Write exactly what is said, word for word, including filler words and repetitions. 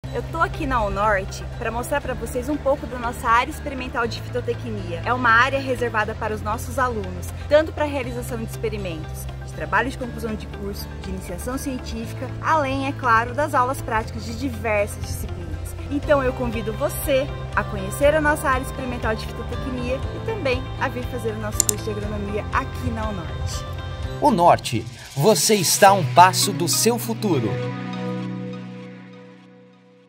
Eu tô aqui na UNORTE para mostrar para vocês um pouco da nossa área experimental de fitotecnia. É uma área reservada para os nossos alunos, tanto para a realização de experimentos, de trabalho de conclusão de curso, de iniciação científica, além, é claro, das aulas práticas de diversas disciplinas. Então eu convido você a conhecer a nossa área experimental de fitotecnia e também a vir fazer o nosso curso de agronomia aqui na UNORTE. UNORTE, você está a um passo do seu futuro.